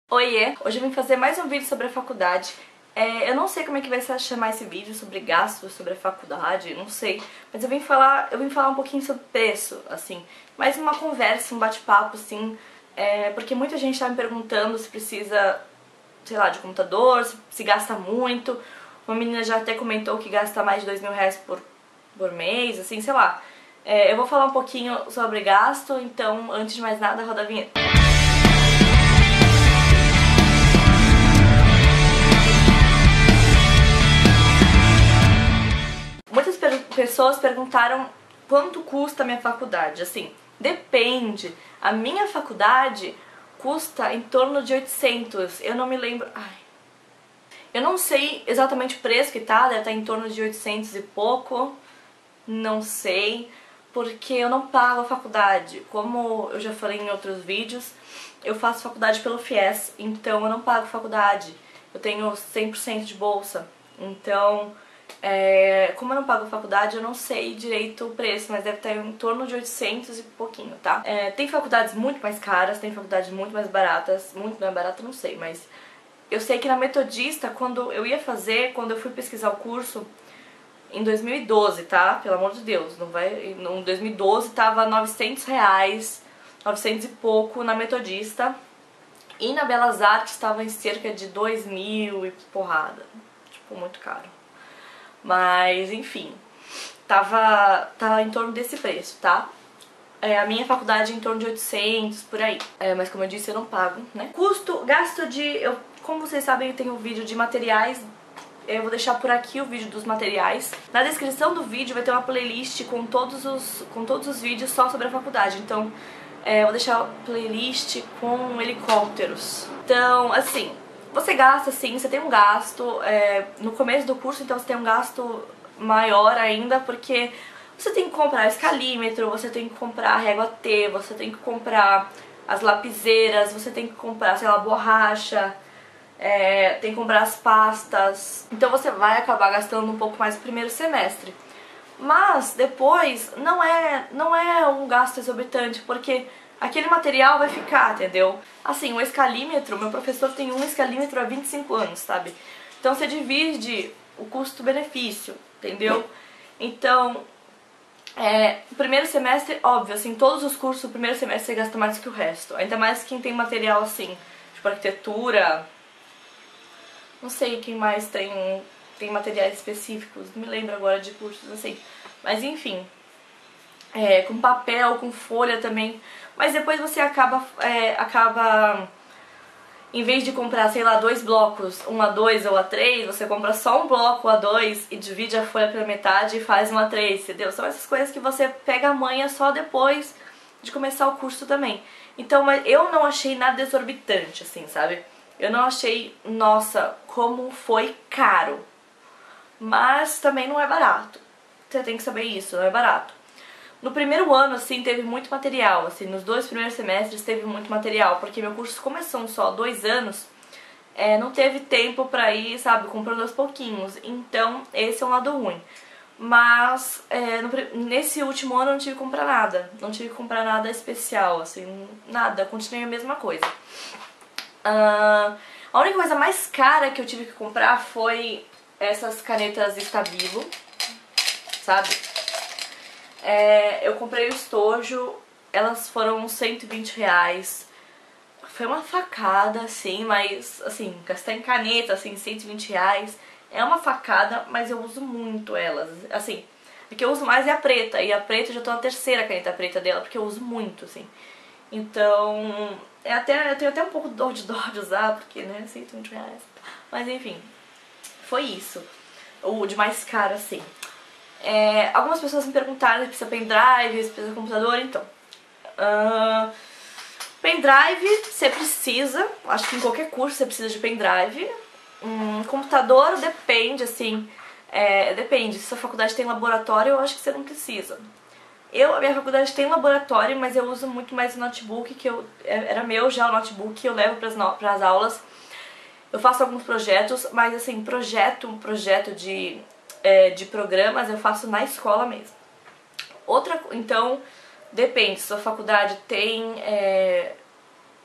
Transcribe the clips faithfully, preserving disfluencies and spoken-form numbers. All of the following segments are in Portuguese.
Oiê! Hoje eu vim fazer mais um vídeo sobre a faculdade. É, eu não sei como é que vai se chamar esse vídeo, sobre gastos, sobre a faculdade, não sei. Mas eu vim falar, eu vim falar um pouquinho sobre preço, assim. Mais uma conversa, um bate-papo, assim. É, porque muita gente tá me perguntando se precisa, sei lá, de computador, se, se gasta muito. Uma menina já até comentou que gasta mais de dois mil reais por, por mês, assim, sei lá. É, eu vou falar um pouquinho sobre gasto, então, antes de mais nada, roda a vinheta. Muitas per pessoas perguntaram quanto custa a minha faculdade. Assim, depende. A minha faculdade custa em torno de oitocentos. Eu não me lembro... Ai. Eu não sei exatamente o preço que tá, deve estar em torno de oitocentos e pouco. Não sei, porque eu não pago a faculdade. Como eu já falei em outros vídeos, eu faço faculdade pelo FIES, então eu não pago faculdade. Eu tenho cem por cento de bolsa, então... É, como eu não pago faculdade, eu não sei direito o preço, mas deve estar em torno de oitocentos e pouquinho, tá? É, tem faculdades muito mais caras, tem faculdades muito mais baratas, muito mais barata, não sei, mas eu sei que na Metodista, quando eu ia fazer, quando eu fui pesquisar o curso, em dois mil e doze, tá? Pelo amor de Deus, não vai, em dois mil e doze tava novecentos reais, novecentos e pouco na Metodista, e na Belas Artes tava em cerca de dois mil e porrada, tipo, muito caro. Mas, enfim, tava, tava em torno desse preço, tá? É, a minha faculdade é em torno de oitocentos, por aí. É, mas como eu disse, eu não pago, né? Custo, gasto de... Eu, como vocês sabem, eu tenho um vídeo de materiais. Eu vou deixar por aqui o vídeo dos materiais. Na descrição do vídeo vai ter uma playlist com todos os, com todos os vídeos só sobre a faculdade. Então, é, eu vou deixar a playlist com helicópteros. Então, assim... Você gasta sim, você tem um gasto é, no começo do curso, então você tem um gasto maior ainda, porque você tem que comprar escalímetro, você tem que comprar régua T, você tem que comprar as lapiseiras, você tem que comprar, sei lá, borracha, é, tem que comprar as pastas. Então você vai acabar gastando um pouco mais no primeiro semestre. Mas depois não é, não é um gasto exorbitante, porque aquele material vai ficar, entendeu? Assim, o escalímetro, meu professor tem um escalímetro há vinte e cinco anos, sabe? Então você divide o custo-benefício, entendeu? Então, é, o primeiro semestre, óbvio, assim, todos os cursos, o primeiro semestre você gasta mais que o resto. Ainda mais quem tem material assim, tipo arquitetura, não sei quem mais tem, tem materiais específicos, não me lembro agora de cursos assim. Mas enfim, é, com papel, com folha também. Mas depois você acaba, é, acaba, em vez de comprar, sei lá, dois blocos, um A dois ou A três, você compra só um bloco A dois e divide a folha pela metade e faz um A três, entendeu? São essas coisas que você pega a manha só depois de começar o curso também. Então, mas eu não achei nada exorbitante, assim, sabe? Eu não achei, nossa, como foi caro. Mas também não é barato. Você tem que saber isso, não é barato. No primeiro ano, assim, teve muito material, assim, nos dois primeiros semestres teve muito material, porque meu curso começou só dois anos, é, não teve tempo pra ir, sabe, comprando aos pouquinhos, então esse é um lado ruim. Mas é, no, nesse último ano eu não tive que comprar nada, não tive que comprar nada especial, assim, nada, continuei a mesma coisa. Uh, a única coisa mais cara que eu tive que comprar foi essas canetas Stabilo, sabe? É, eu comprei o estojo, elas foram cento e vinte reais. Foi uma facada, assim, mas, assim, gastar em caneta, assim, cento e vinte reais é uma facada, mas eu uso muito elas. Assim, a que eu uso mais é a preta, e a preta eu já tô na terceira caneta preta dela, porque eu uso muito, assim. Então, é até, eu tenho até um pouco de dor de dó de usar, porque, né, cento e vinte reais. Mas, enfim, foi isso. O de mais caro, assim. É, algumas pessoas me perguntaram se precisa pendrive, se precisa computador, então uh, pendrive você precisa, acho que em qualquer curso você precisa de pendrive. um, Computador depende, assim, é, depende, se sua faculdade tem laboratório eu acho que você não precisa. Eu, a minha faculdade tem laboratório, mas eu uso muito mais o notebook, que eu, era meu já o notebook, eu levo para as aulas. Eu faço alguns projetos, mas assim, projeto, um projeto de... É, de programas eu faço na escola mesmo. Outra, então, depende, se sua faculdade tem é,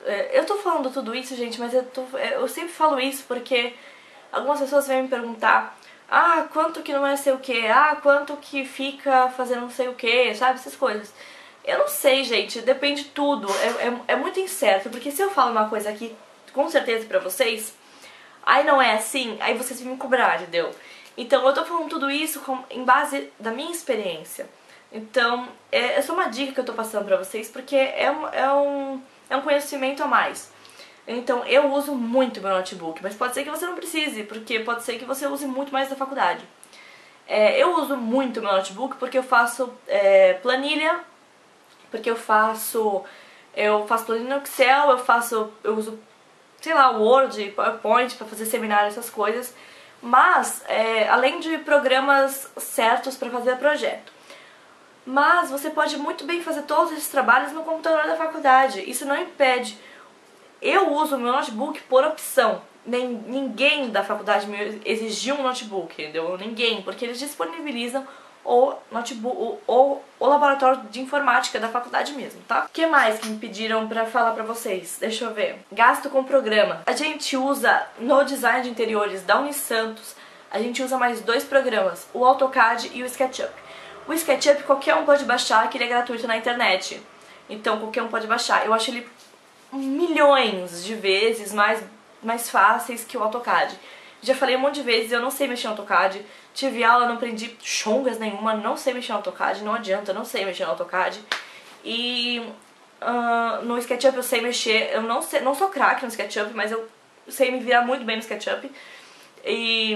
Eu tô falando tudo isso, gente, mas eu, tô, eu sempre falo isso porque algumas pessoas vêm me perguntar: ah, quanto que não é sei o que, ah, quanto que fica fazendo não sei o que, sabe, essas coisas. Eu não sei, gente, depende de tudo, é, é, é muito incerto, porque se eu falo uma coisa aqui, com certeza pra vocês, aí não é assim, aí vocês vêm me cobrar, entendeu? Então eu tô falando tudo isso com, em base da minha experiência. Então, é, é só uma dica que eu tô passando pra vocês, porque é um, é um, é um conhecimento a mais. Então, eu uso muito meu notebook, mas pode ser que você não precise, porque pode ser que você use muito mais da faculdade. É, eu uso muito meu notebook porque eu faço é, planilha, porque eu faço, eu faço planilha no Excel, eu faço, eu uso, sei lá, Word, PowerPoint pra fazer seminário, essas coisas. Mas, é, além de programas certos pra fazer projeto. Mas você pode muito bem fazer todos esses trabalhos no computador da faculdade. Isso não impede. Eu uso o meu notebook por opção. Nem, ninguém da faculdade me exigiu um notebook, entendeu? Ninguém, porque eles disponibilizam o notebook, o, o, o laboratório de informática da faculdade mesmo, tá? O que mais que me pediram pra falar pra vocês? Deixa eu ver. Gasto com programa. A gente usa, no design de interiores da Unisantos, a gente usa mais dois programas, o AutoCAD e o SketchUp. O SketchUp qualquer um pode baixar, que ele é gratuito na internet. Então qualquer um pode baixar. Eu acho ele milhões de vezes mais, mais fáceis que o AutoCAD. Já falei um monte de vezes, eu não sei mexer no AutoCAD. Tive aula, não aprendi chongas nenhuma, não sei mexer no AutoCAD, não adianta, não sei mexer no AutoCAD. E uh, no SketchUp eu sei mexer, eu não, sei, não sou craque no SketchUp, mas eu sei me virar muito bem no SketchUp. E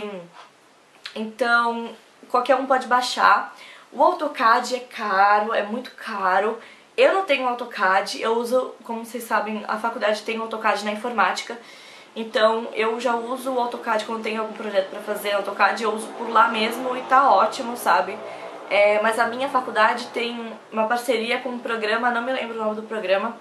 então qualquer um pode baixar. O AutoCAD é caro, é muito caro. Eu não tenho AutoCAD, eu uso, como vocês sabem, a faculdade tem AutoCAD na informática. Então eu já uso o AutoCAD quando tenho algum projeto pra fazer AutoCAD, eu uso por lá mesmo e tá ótimo, sabe? É, mas a minha faculdade tem uma parceria com um programa, não me lembro o nome do programa.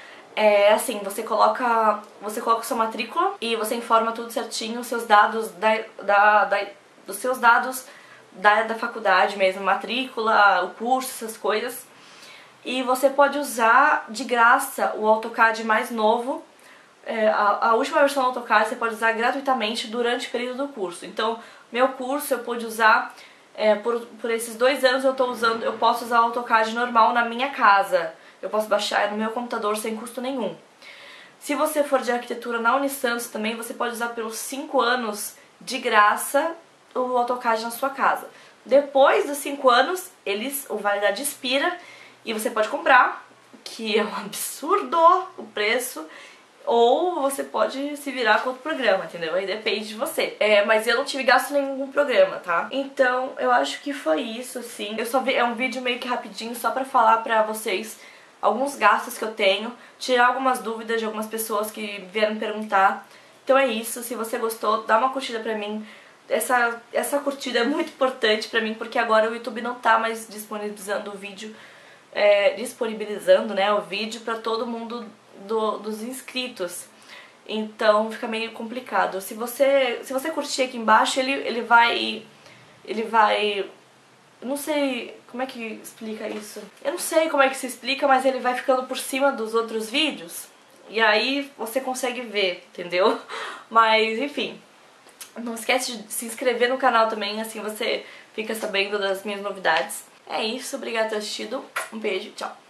É assim, você coloca, você coloca sua matrícula e você informa tudo certinho, os seus dados, da, da, da, dos seus dados da, da faculdade mesmo, matrícula, o curso, essas coisas. E você pode usar de graça o AutoCAD mais novo. É, a, a última versão do AutoCAD você pode usar gratuitamente durante o período do curso. Então, meu curso eu pude usar, é, por, por esses dois anos eu tô usando, eu posso usar o AutoCAD normal na minha casa. Eu posso baixar no meu computador sem custo nenhum. Se você for de arquitetura na Unisantos também, você pode usar pelos cinco anos de graça o AutoCAD na sua casa. Depois dos cinco anos, eles, o validade expira e você pode comprar, que é um absurdo o preço, ou você pode se virar com outro programa, entendeu? Aí depende de você. É, mas eu não tive gasto nenhum com o programa, tá? Então, eu acho que foi isso, assim. Eu só vi, é um vídeo meio que rapidinho, só pra falar pra vocês alguns gastos que eu tenho, tirar algumas dúvidas de algumas pessoas que vieram perguntar. Então é isso, se você gostou, dá uma curtida pra mim. Essa, essa curtida é muito importante pra mim, porque agora o YouTube não tá mais disponibilizando o vídeo, é, disponibilizando, né, o vídeo pra todo mundo do, dos inscritos. Então fica meio complicado. Se você, se você curtir aqui embaixo, ele, ele vai... Ele vai... Não sei como é que explica isso. Eu não sei como é que se explica, mas ele vai ficando por cima dos outros vídeos. E aí você consegue ver, entendeu? Mas enfim, não esquece de se inscrever no canal também, assim você fica sabendo das minhas novidades. É isso, obrigada por ter assistido. Um beijo, tchau.